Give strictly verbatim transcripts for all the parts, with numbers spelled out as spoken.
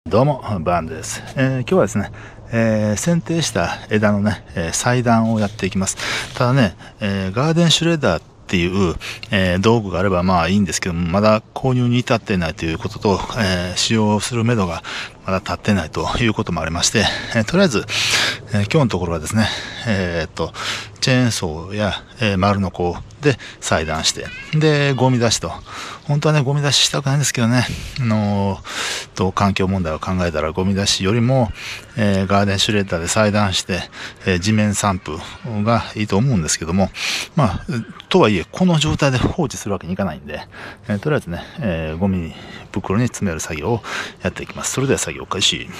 どうもバーンです、えー、今日はですね、えー、剪定した枝のね、えー、裁断をやっていきます。ただね、えー、ガーデンシュレッダーっていう、えー、道具があればまあいいんですけども、まだ購入に至っていないということと、えー、使用する目処がまだ立っていないということもありまして、えー、とりあえず、えー、今日のところはですね、えー、っとチェーンソーや、えー、丸のこで裁断して、でゴミ出しと、本当はねゴミ出ししたくないんですけどね、あのー、と環境問題を考えたらゴミ出しよりも、えー、ガーデンシュレッダーで裁断して、えー、地面散布がいいと思うんですけども、まあとはいえこの状態で放置するわけにいかないんで、えー、とりあえずね、えー、ゴミ袋に詰める作業をやっていきます。それでは作業開始。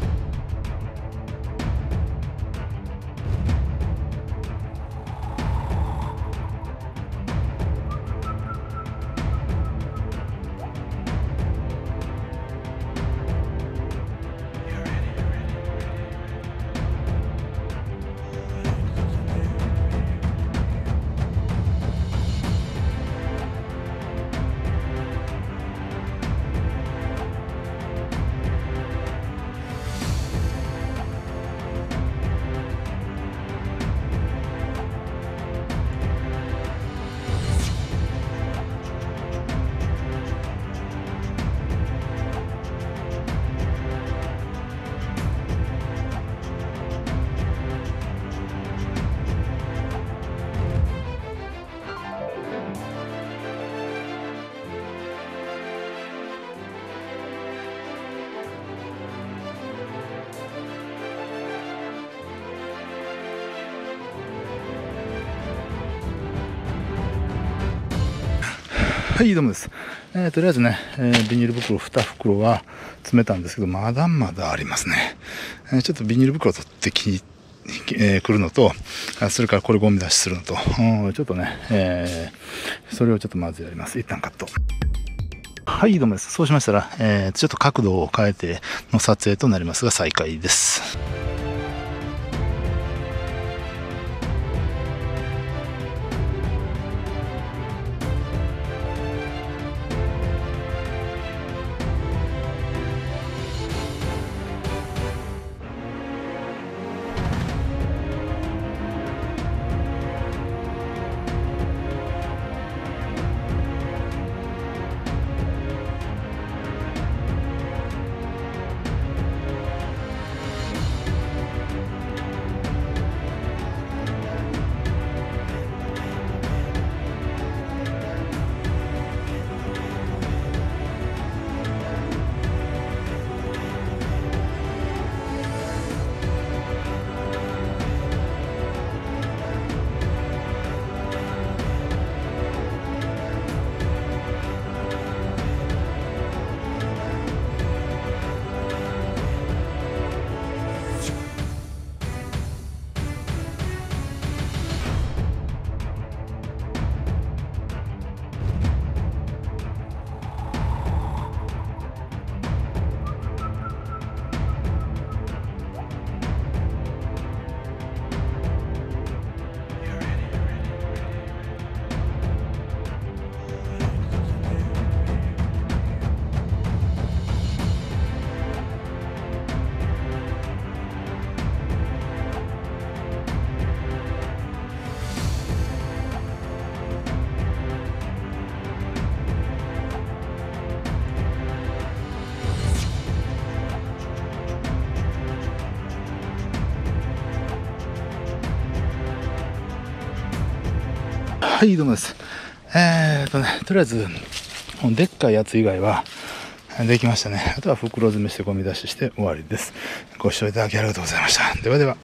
はい、どうもです。えー、とりあえずね、えー、ビニール袋に袋は詰めたんですけど、まだまだありますね。えー、ちょっとビニール袋取ってきに、えー、来るのと、それからこれゴミ出しするのと、ちょっとね、えー、それをちょっとまずやります。一旦カット。はい、どうもです。そうしましたら、えー、ちょっと角度を変えての撮影となりますが、再開です。はい、どうもです。えーっとね、とりあえず、でっかいやつ以外はできましたね。あとは袋詰めしてゴミ出しして終わりです。ご視聴いただきありがとうございました。ではでは。